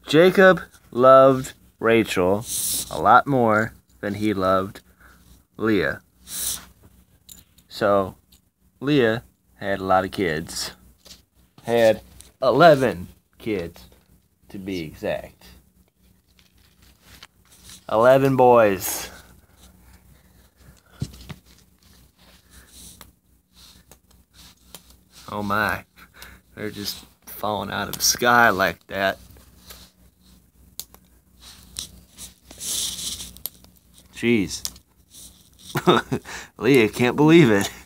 Jacob loved Rachel a lot more than he loved Leah. So, Leah had a lot of kids. Had 11 kids, to be exact. 11 boys. Oh my, they're just falling out of the sky like that. Jeez. Leah can't believe it.